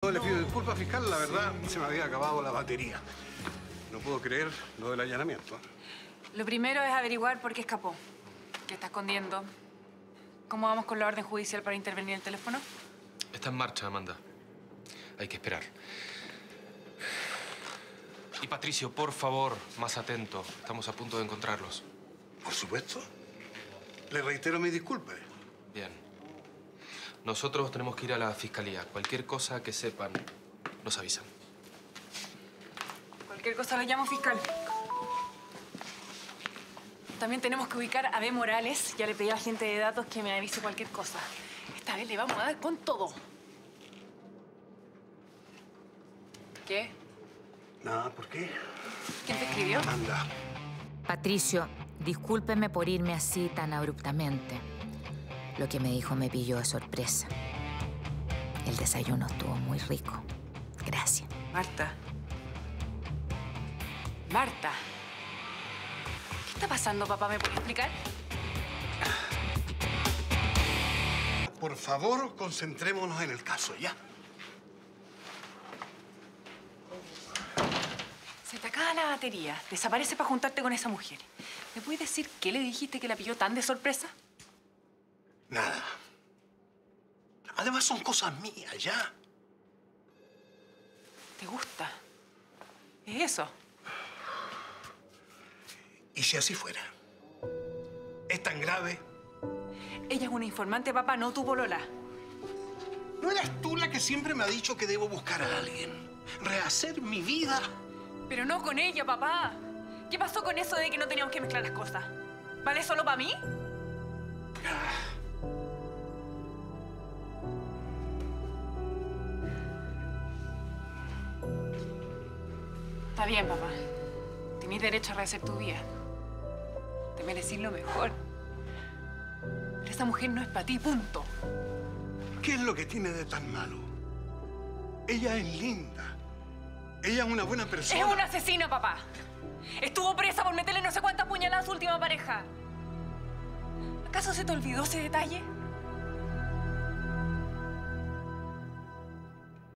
Yo le pido disculpas, fiscal. La verdad, se me había acabado la batería. No puedo creer lo del allanamiento. Lo primero es averiguar por qué escapó. ¿Qué está escondiendo? ¿Cómo vamos con la orden judicial para intervenir el teléfono? Está en marcha, Amanda. Hay que esperar. Y Patricio, por favor, más atento. Estamos a punto de encontrarlos. Por supuesto. Le reitero mis disculpas. Bien. Nosotros tenemos que ir a la fiscalía. Cualquier cosa que sepan, nos avisan. Cualquier cosa lo llamo, fiscal. También tenemos que ubicar a B. Morales. Ya le pedí a la gente de datos que me avise cualquier cosa. Esta vez le vamos a dar con todo. ¿Qué? Nada, ¿por qué? ¿Quién te escribió? Anda. Patricio, discúlpeme por irme así tan abruptamente. Lo que me dijo me pilló de sorpresa. El desayuno estuvo muy rico. Gracias. Marta. Marta. ¿Qué está pasando, papá? ¿Me puede explicar? Por favor, concentrémonos en el caso, ¿ya? Se te acaba la batería. Desaparece para juntarte con esa mujer. ¿Me puedes decir qué le dijiste que la pilló tan de sorpresa? Nada. Además, son cosas mías, ¿ya? ¿Te gusta? ¿Es eso? ¿Y si así fuera? ¿Es tan grave? Ella es una informante, papá, no tu polola. ¿No eras tú la que siempre me ha dicho que debo buscar a alguien? ¿Rehacer mi vida? Pero no con ella, papá. ¿Qué pasó con eso de que no teníamos que mezclar las cosas? ¿Vale solo para mí? Está bien, papá. Tenés derecho a rehacer tu vida. Te merecís lo mejor. Pero esa mujer no es para ti, punto. ¿Qué es lo que tiene de tan malo? Ella es linda. Ella es una buena persona. Es una asesina, papá. Estuvo presa por meterle no sé cuántas puñaladas a su última pareja. ¿Acaso se te olvidó ese detalle?